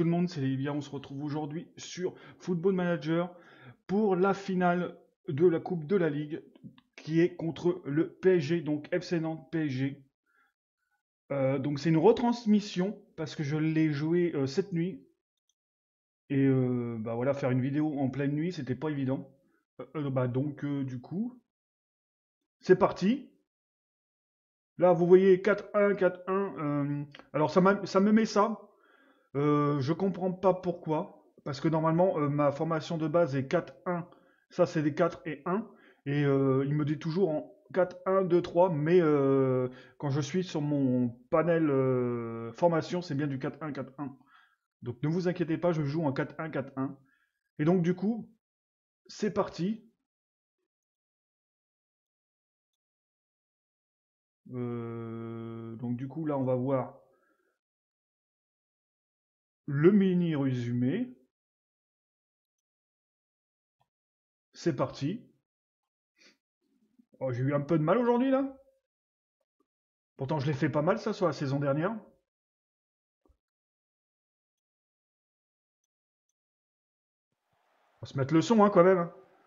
tout le monde, c'est Livia. On se retrouve aujourd'hui sur Football Manager pour la finale de la Coupe de la Ligue qui est contre le PSG, donc FC Nantes PSG. Donc c'est une retransmission parce que je l'ai joué cette nuit et bah voilà, faire une vidéo en pleine nuit, c'était pas évident. Bah donc du coup, c'est parti. Là, vous voyez 4-1, 4-1. Alors ça me met ça. Je comprends pas pourquoi. Parce que normalement, ma formation de base est 4-1. Ça, c'est des 4 et 1. Et il me dit toujours en 4-1, 2-3. Mais quand je suis sur mon panel formation, c'est bien du 4-1, 4-1. Donc ne vous inquiétez pas, je joue en 4-1, 4-1. Et donc du coup, c'est parti. Donc du coup, là, on va voir le mini résumé. C'est parti. Oh, j'ai eu un peu de mal aujourd'hui, là. Pourtant, je l'ai fait pas mal, ça, sur la saison dernière. On va se mettre le son, hein, quand même.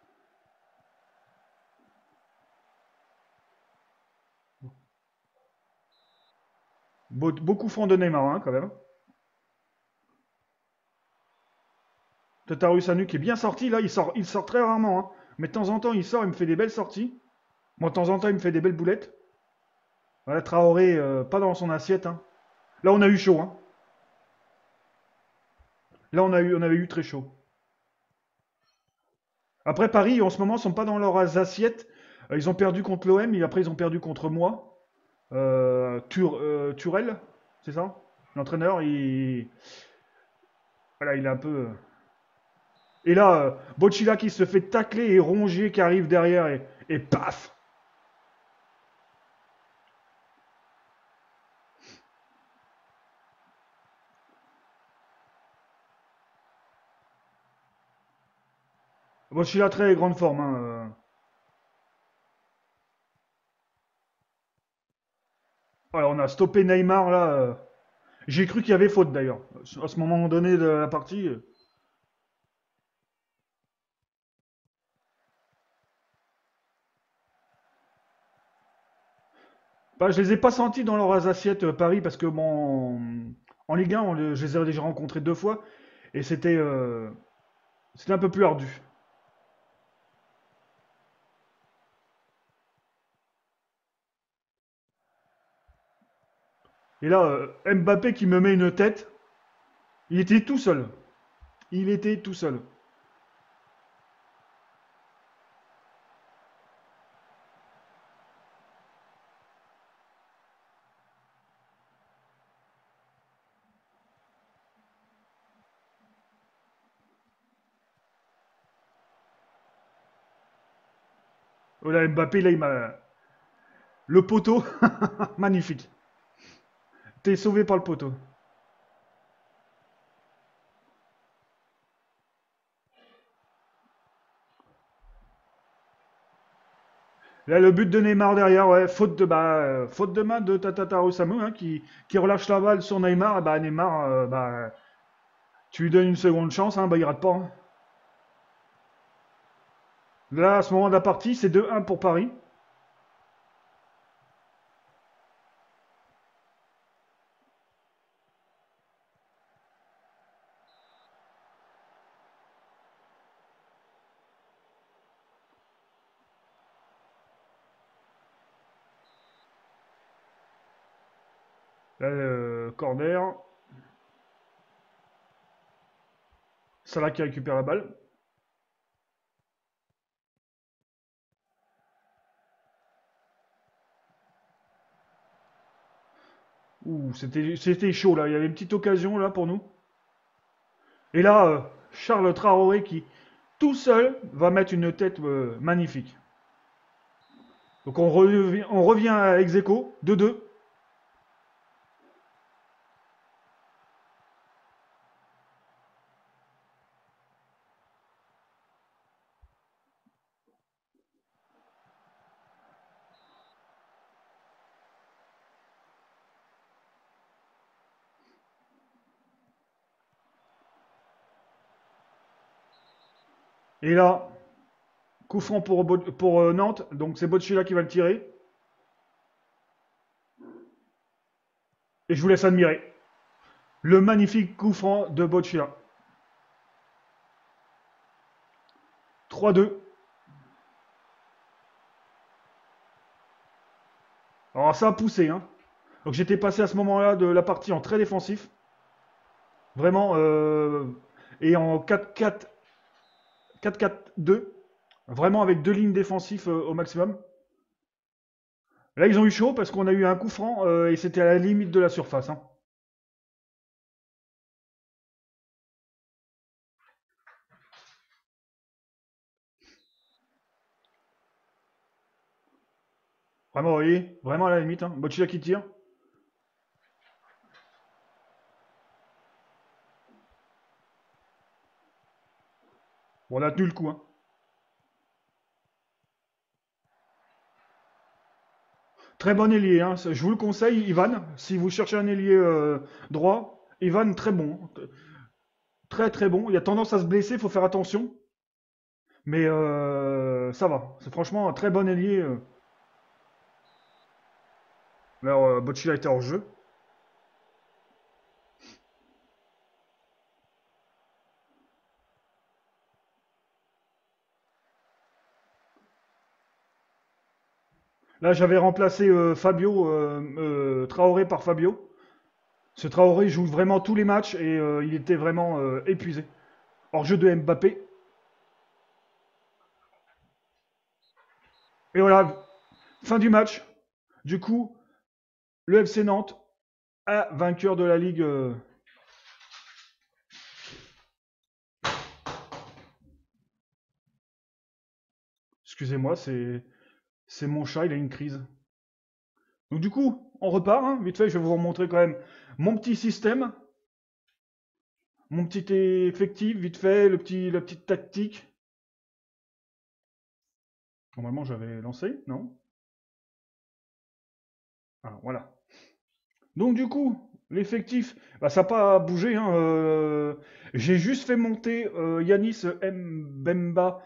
Beaucoup font de Neymar, hein, quand même. Tatarus qui est bien sorti, là. Il sort très rarement, hein. Mais de temps en temps, il sort, il me fait des belles sorties. Moi, de temps en temps, il me fait des belles boulettes. Voilà, Traoré, pas dans son assiette, hein. Là, on a eu chaud, hein. Là, on avait eu très chaud. Après, Paris, en ce moment, sont pas dans leurs assiettes. Ils ont perdu contre l'OM, et après, ils ont perdu contre moi. Turel, c'est ça? L'entraîneur, voilà, il est un peu. Et là, Bocilla qui se fait tacler et Rongier qui arrive derrière et paf! Bocilla très grande forme, hein. Voilà, on a stoppé Neymar là. J'ai cru qu'il y avait faute d'ailleurs. À ce moment donné de la partie. Bah, je les ai pas sentis dans leurs assiettes Paris parce que bon, en Ligue 1, je les ai déjà rencontrés deux fois et c'était un peu plus ardu. Et là, Mbappé qui me met une tête, il était tout seul. Il était tout seul. Oh là, Mbappé, là, il m'a. Le poteau, magnifique. T'es sauvé par le poteau. Là, le but de Neymar derrière, ouais, faute de main de Tataru Samu, hein, qui relâche la balle sur Neymar. Et bah, Neymar, bah, tu lui donnes une seconde chance, hein, bah, il rate pas, hein. Là, à ce moment de la partie, c'est 2-1 pour Paris. Là, corner. Salah qui récupère la balle. Ouh, c'était chaud là. Il y avait une petite occasion là pour nous. Et là, Charles Traoré qui, tout seul, va mettre une tête magnifique. Donc on revient à ex aequo, 2-2. Et là, coup franc pour Nantes. Donc c'est Bocchila qui va le tirer. Et je vous laisse admirer le magnifique coup franc de Bocchila. 3-2. Alors ça a poussé, hein. Donc j'étais passé à ce moment-là de la partie en très défensif. Vraiment. Et en 4-4, 4-4-2. Vraiment avec deux lignes défensives au maximum. Là, ils ont eu chaud parce qu'on a eu un coup franc et c'était à la limite de la surface, hein. Vraiment, vous voyez, vraiment à la limite, hein. Boccia qui tire. Bon, on a tenu le coup, hein. Très bon ailier, hein. Je vous le conseille, Ivan. Si vous cherchez un ailier droit, Ivan, très bon. Très très bon. Il a tendance à se blesser, il faut faire attention. Mais ça va. C'est franchement un très bon ailier. Alors, Boccia était hors jeu. Là, j'avais remplacé Fabio, Traoré par Fabio. Ce Traoré joue vraiment tous les matchs et il était vraiment épuisé. Hors jeu de Mbappé. Et voilà, fin du match. Du coup, le FC Nantes a vainqueur de la Ligue. Excusez-moi, c'est mon chat, il a une crise. Donc du coup, on repart, hein. Vite fait, je vais vous montrer quand même mon petit système, mon petit effectif, vite fait, la petite tactique. Normalement, j'avais lancé, non? Alors voilà. Donc du coup, l'effectif, bah, ça n'a pas bougé, hein. J'ai juste fait monter Yanis Mbemba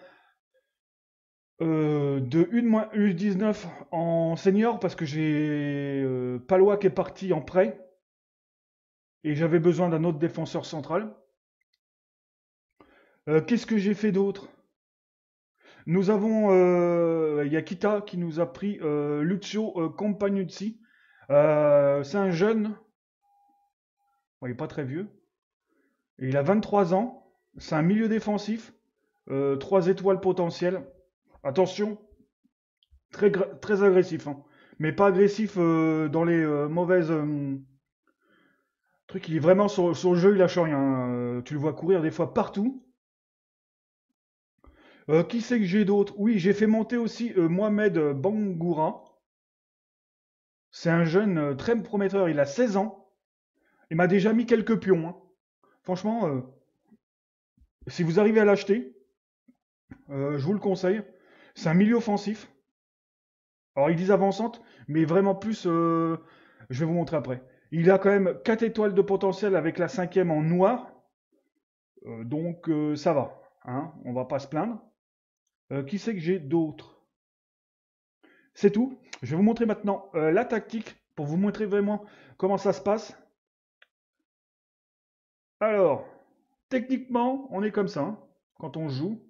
de U19 en senior parce que j'ai Palois qui est parti en prêt et j'avais besoin d'un autre défenseur central. Qu'est-ce que j'ai fait d'autre? Nous avons Yakita qui nous a pris Lucio Compagnuzzi. C'est un jeune, bon, il n'est pas très vieux, et il a 23 ans. C'est un milieu défensif, 3 étoiles potentielles. Attention, très agressif, hein. Mais pas agressif dans les mauvaises trucs. Il est vraiment sur le jeu, il lâche rien, hein. Tu le vois courir des fois partout. Qui c'est que j'ai d'autre? Oui, j'ai fait monter aussi Mohamed Bangoura. C'est un jeune très prometteur, il a 16 ans. Il m'a déjà mis quelques pions, hein. Franchement, si vous arrivez à l'acheter, je vous le conseille. C'est un milieu offensif. Alors, ils disent avançante, mais vraiment plus, je vais vous montrer après. Il a quand même 4 étoiles de potentiel avec la cinquième en noir. Donc, ça va, hein, on va pas se plaindre. Qui c'est que j'ai d'autres? C'est tout. Je vais vous montrer maintenant la tactique pour vous montrer vraiment comment ça se passe. Alors, techniquement, on est comme ça, hein, quand on joue.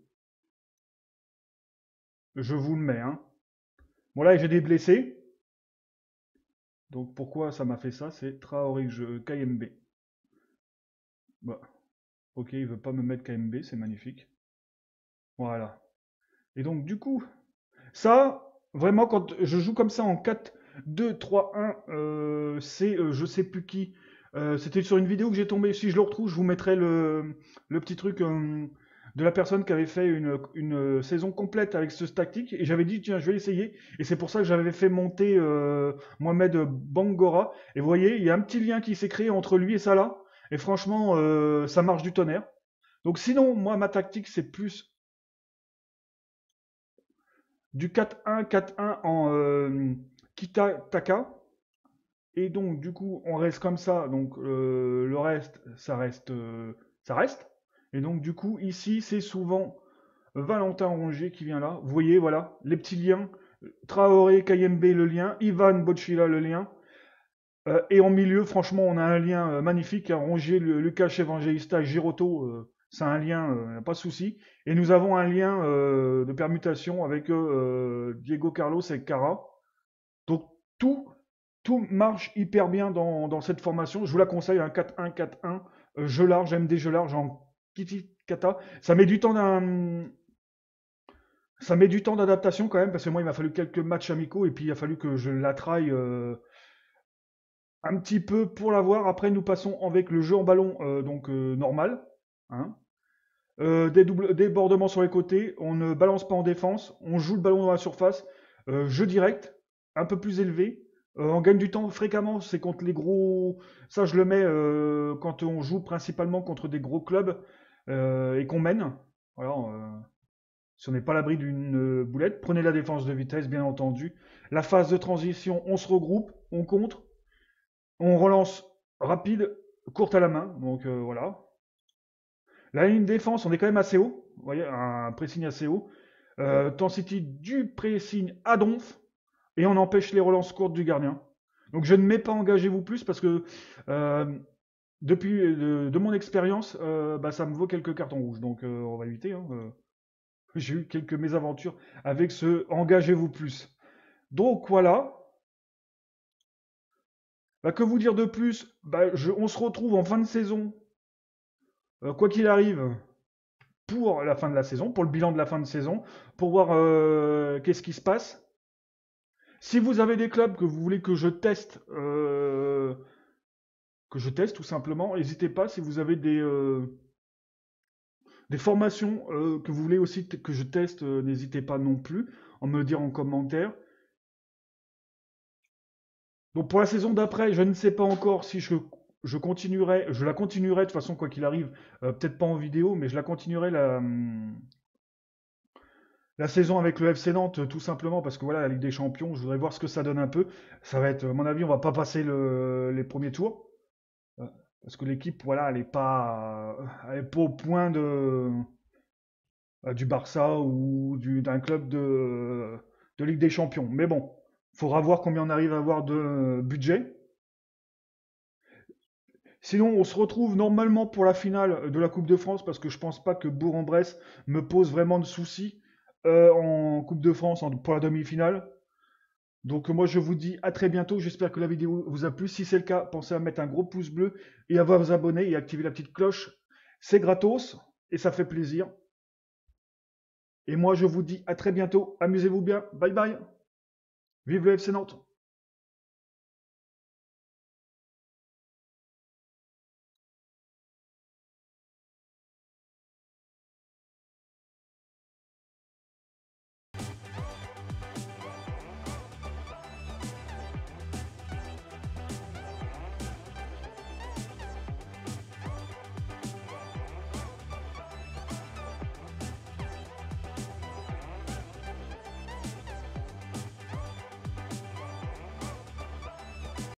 Je vous le mets, hein. Bon là, j'ai des blessés. Donc pourquoi ça m'a fait ça? C'est Traoré KMB. Bah, ok, il veut pas me mettre KMB, c'est magnifique. Voilà. Et donc du coup, ça, vraiment, quand je joue comme ça en 4-2-3-1, c'est je sais plus qui. C'était sur une vidéo que j'ai tombé. Si je le retrouve, je vous mettrai le petit truc de la personne qui avait fait une saison complète avec ce tactique. Et j'avais dit, tiens, je vais essayer. Et c'est pour ça que j'avais fait monter Mohamed Bangora. Et vous voyez, il y a un petit lien qui s'est créé entre lui et Salah. Et franchement, ça marche du tonnerre. Donc sinon, moi, ma tactique, c'est plus du 4-1, 4-1 en Kita-Taka. Et donc, du coup, on reste comme ça. Donc, le reste, ça reste, ça reste. Et donc, du coup, ici, c'est souvent Valentin Rongier qui vient là. Vous voyez, voilà, les petits liens. Traoré, Kayembe, le lien. Ivan Bocchila, le lien. Et en milieu, franchement, on a un lien magnifique, hein. Rongier, Lucas Evangelista, Giroto, c'est un lien, pas de souci. Et nous avons un lien de permutation avec Diego Carlos et Cara. Donc tout, tout marche hyper bien dans cette formation. Je vous la conseille, un 4-1, 4-1, jeu large, MD jeu large en Kiti Kata. Ça met du temps d'adaptation quand même, parce que moi, il m'a fallu quelques matchs amicaux, et puis il a fallu que je la traille un petit peu pour l'avoir. Après, nous passons avec le jeu en ballon, donc normal, hein. Des débordements sur les côtés, on ne balance pas en défense, on joue le ballon dans la surface, jeu direct, un peu plus élevé. On gagne du temps fréquemment, c'est contre les gros. Ça, je le mets quand on joue principalement contre des gros clubs et qu'on mène. Voilà, si on n'est pas à l'abri d'une boulette, prenez la défense de vitesse, bien entendu. La phase de transition, on se regroupe, on contre, on relance rapide, courte à la main. Donc voilà. La ligne de défense, on est quand même assez haut. Vous voyez, un pressing assez haut. Intensity du pressing à donf. Et on empêche les relances courtes du gardien. Donc je ne mets pas engagez-vous plus parce que depuis de mon expérience, bah, ça me vaut quelques cartons rouges. Donc on va éviter, hein. J'ai eu quelques mésaventures avec ce engagez-vous plus. Donc voilà. Bah, que vous dire de plus? Bah, on se retrouve en fin de saison, quoi qu'il arrive, pour la fin de la saison, pour le bilan de la fin de saison, pour voir qu'est-ce qui se passe. Si vous avez des clubs que vous voulez que je teste tout simplement, n'hésitez pas. Si vous avez des formations que vous voulez aussi que je teste, n'hésitez pas non plus à me le dire en commentaire. Donc pour la saison d'après, je ne sais pas encore si je continuerai, je la continuerai de toute façon quoi qu'il arrive, peut-être pas en vidéo, mais je la continuerai la saison avec le FC Nantes tout simplement parce que voilà la Ligue des Champions, je voudrais voir ce que ça donne un peu. Ça va être, à mon avis, on va pas passer les premiers tours euh, parce que l'équipe, voilà, elle est pas au point du Barça ou d'un club de Ligue des Champions. Mais bon, faudra voir combien on arrive à avoir de budget. Sinon, on se retrouve normalement pour la finale de la Coupe de France parce que je pense pas que Bourg-en-Bresse me pose vraiment de soucis en Coupe de France pour la demi-finale. Donc moi je vous dis à très bientôt, j'espère que la vidéo vous a plu. Si c'est le cas, pensez à mettre un gros pouce bleu et à vous abonner et activer la petite cloche. C'est gratos et ça fait plaisir. Et moi je vous dis à très bientôt, amusez-vous bien, bye bye. Vive le FC Nantes.